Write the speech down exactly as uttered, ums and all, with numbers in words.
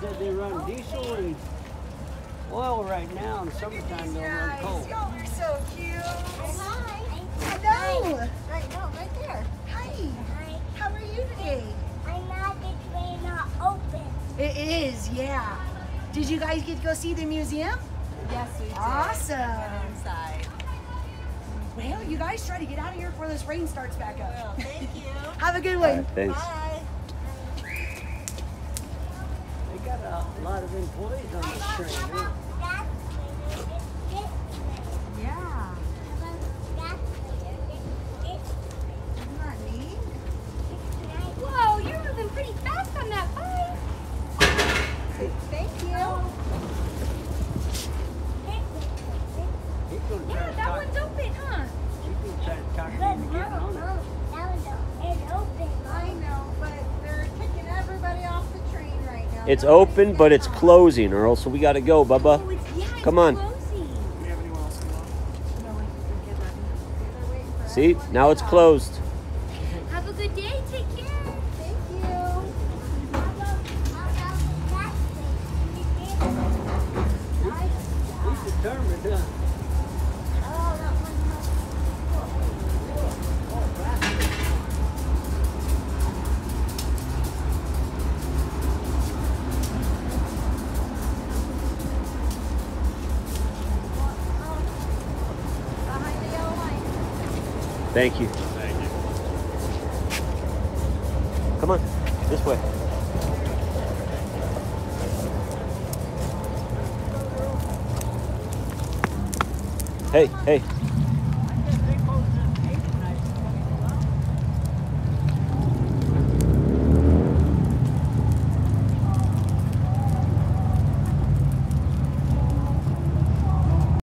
said they run diesel and oil right now. In summertime, they'll run coal. Y'all are so cute. Hi. Hello. Right, no, right there. Hi. Hi. How are you today? I'm not the train not open. It is, yeah. Did you guys get to go see the museum? Yes, we did. Awesome. Went inside. Well, you guys try to get out of here before this rain starts back up. Well, thank you. Have a good All one. right, thanks. Bye. They got a lot of employees on this train. Huh? That's later. It's this later. Yeah. That's later. It's this Isn't that neat? night. Whoa, you're moving pretty fast on that bike. Thank you. He's gonna try Yeah, to that talk. one's open, huh? He's gonna try to talk But you into getting Mom, on it. Mom, that was o- it's open. I know, but they're kicking everybody off the train right now. It's Nobody's open, but it's getting off. closing, Earl, so we got to go, Bubba. Oh, it's, yeah, it's Come on. closing. See, now it's closed. Have a good day. Take care. Thank you. How about, how about that thing? He's determined, huh? Oh, that one. Behind the yellow line. Thank you. Thank you. Come on, this way. Hey, hey.